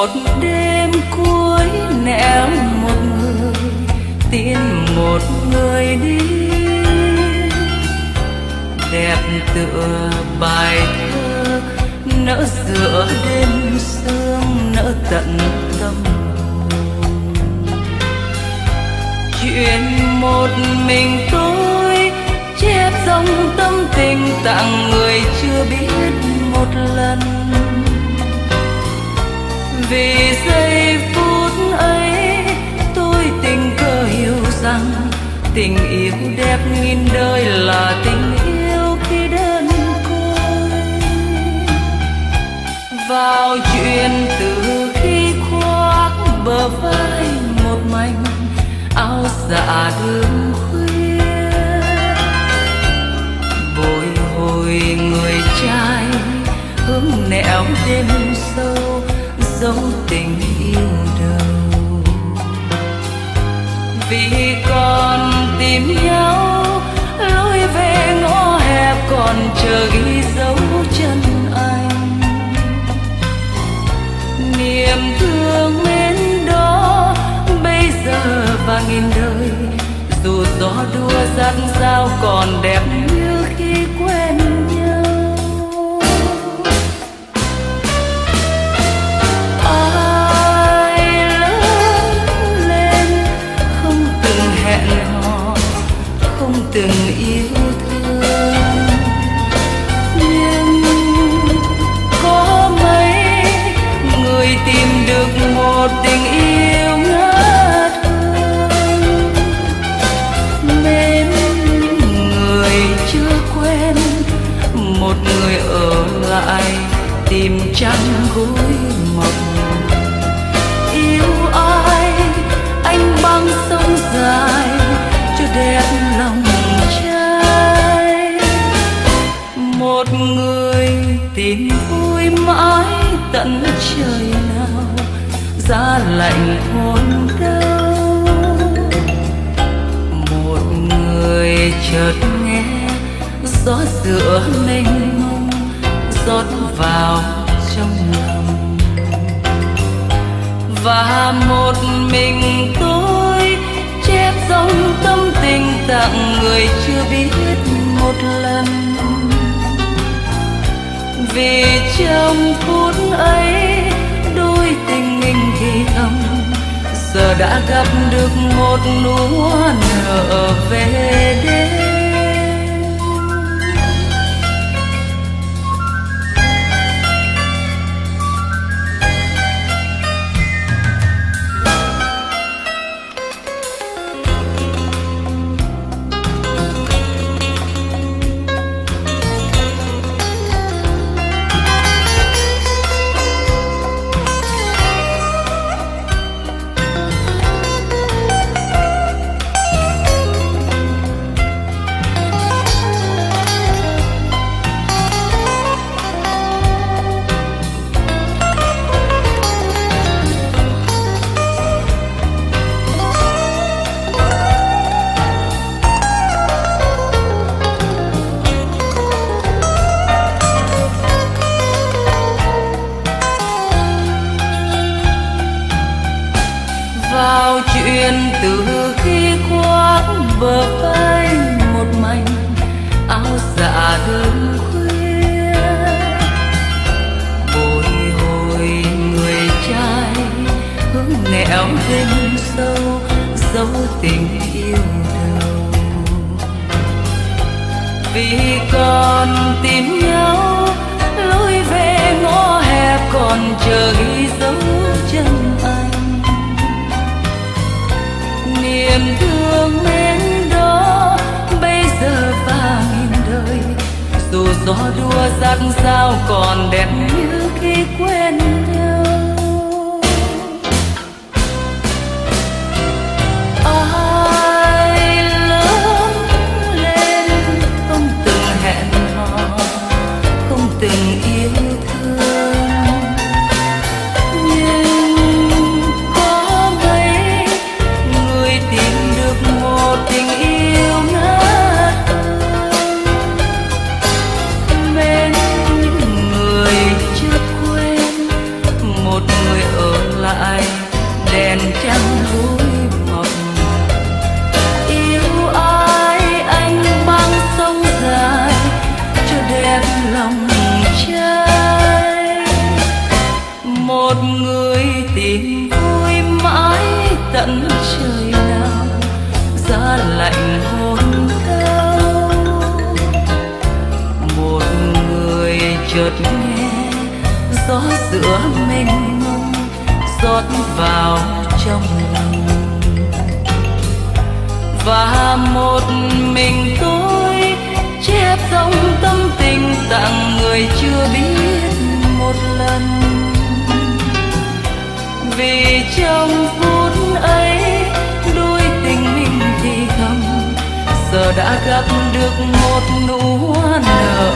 một đêm cuối nẻo một người tin một người đi, đẹp tựa bài thơ nỡ giữa đêm sương, nỡ tận tâm hồn. Chuyện một mình tôi chép dòng tâm tình tặng người chưa biết một lần. Vì giây phút ấy tôi tình cờ hiểu rằng tình yêu đẹp nghìn đời là tình yêu khi đơn côi. Vào chuyện từ khi khoác bờ vai một mảnh áo dạ đêm khuya, bồi hồi người trai hướng nẻo đêm sâu dấu tình yêu đầu. Vì còn tìm nhau lối về ngõ hẹp còn chờ ghi dấu chân anh. Niềm thương mến đó bây giờ và nghìn đời, dù gió đua dắt dao còn đẹp như khi quen nhau. Ai lớn lên không từng hẹn hò, không từng yêu thương, nhưng có mấy người tìm được một tình yêu ngát hương. Mến người chưa quen, một người ở lại tìm trắng gối mộng. Yêu ai anh băng sông dài cho đẹp lòng trai. Một người tìm vui mãi tận trời nào, giá lạnh hôn đau. Một người chợt nghe gió giữa mênh mông rót vào trong lòng, và một mình tôi chép dòng tâm tình tặng người chưa biết một lần. Vì trong phút ấy đôi tình mình ghi âm, giờ đã gặp được một nụ hoa nở về đêm. Vào chuyện từ khi khoác bờ vai một mảnh áo dạ đêm khuya, bồi hồi người trai hướng nẻo đêm sâu dấu tình yêu đầu. Vì còn tìm nhau lối về ngõ hẹp còn chờ ghi dấu chân anh. Niềm thương mến đó bây giờ và nghìn đời, dù gió đua dắt dao còn đẹp như khi quen nhau. Ai lớn lên không từng hẹn hò, không từng yêu thương, nhưng có mấy người tìm được một tình yêu ngát hương. Mến người chưa quen, một người ở chợt nghe gió giữa mênh mông rót vào trong lòng, và một mình tôi chép dòng tâm tình tặng người chưa biết một lần. Vì trong phút ấy đôi tình mình thì thầm, giờ đã gặp được một nụ hoa nở